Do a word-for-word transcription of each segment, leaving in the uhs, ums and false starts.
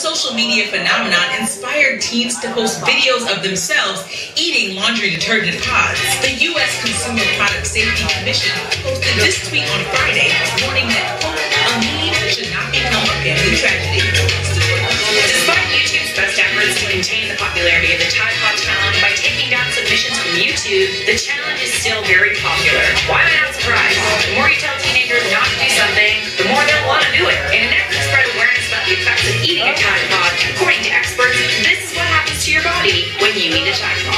social media phenomenon inspired teens to post videos of themselves eating laundry detergent pods. The U S Consumer Product Safety Commission posted this tweet on Friday, warning that, quote, a meme should not become a family tragedy. Despite YouTube's best efforts to contain the popularity of the Tide Pod Challenge by taking down submissions from YouTube, the challenge is still very popular. Why am I not surprised? The more you tell teenagers not to do something, the more they'll want to do it. In an effort to spread awareness about the effects of eating a Tide Pod, according to experts, this is what happens to your body when you eat a Tide Pod.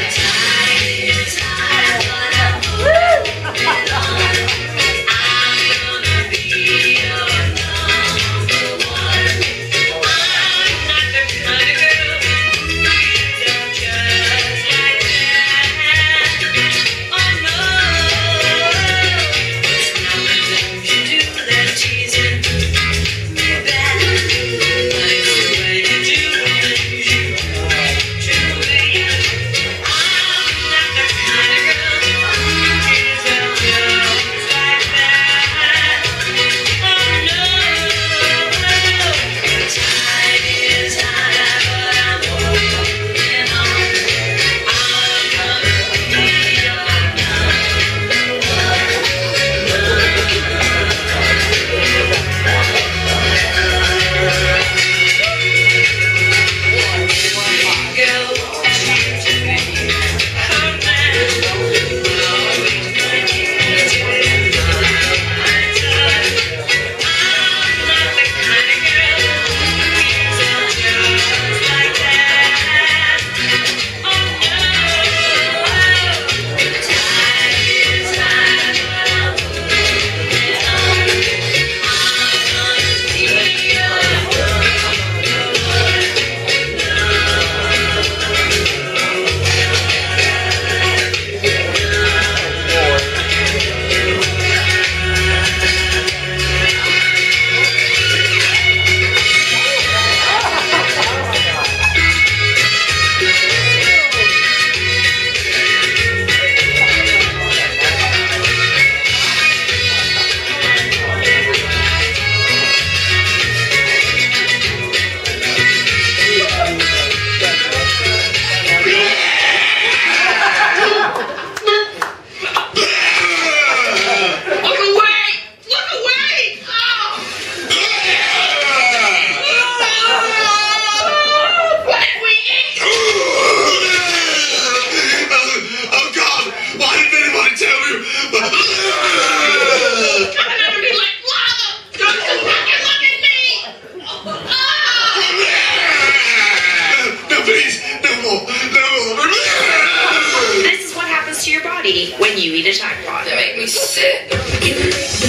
This is what happens to your body when you eat a Tide Pod. They make me sick. You make me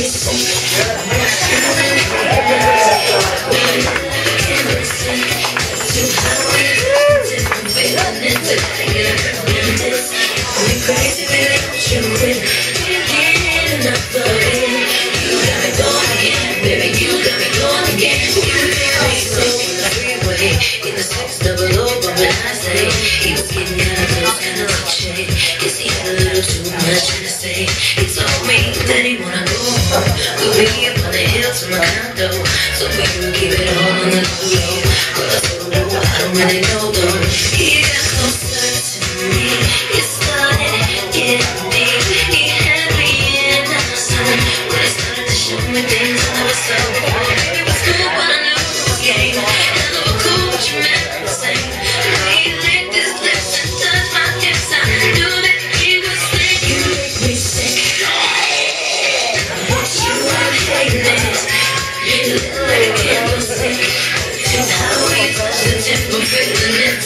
in the six double O, but when I say he was getting out of those kind of shade, guess he had a little too much to say. He told me that he wanna go home, we'll be up on the hill to my condo, so we can keep it all on the low. But I told him, I don't really know though. He got closer to me, it started getting deep. He had me in the sun when he started to show me things I never saw before. It was cool, but I knew it was game. What you meant to say? He licked his lips and touched my hips. I knew that he was sick. You make me sick. What you are hating is you look like a candlestick. To how we touch the tip of it.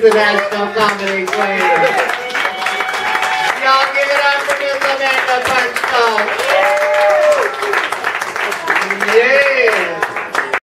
the National Comedy Queen. Y'all give it up for Miss Amanda Punchstone.